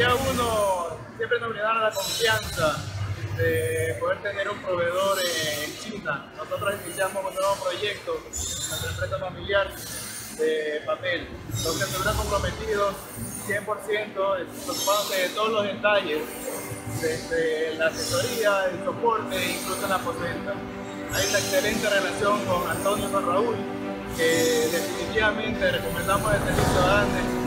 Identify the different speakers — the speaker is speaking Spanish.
Speaker 1: día uno siempre nos brindaron la confianza de poder tener un proveedor en China. Nosotros iniciamos un nuevo proyecto, nuestra empresa familiar de papel, donde estuvieron comprometidos 100%, preocupándose de todos los detalles, desde la asesoría, el soporte, incluso en la postventa. Hay una excelente relación con Antonio y con Raúl, que definitivamente recomendamos el servicio de Andes.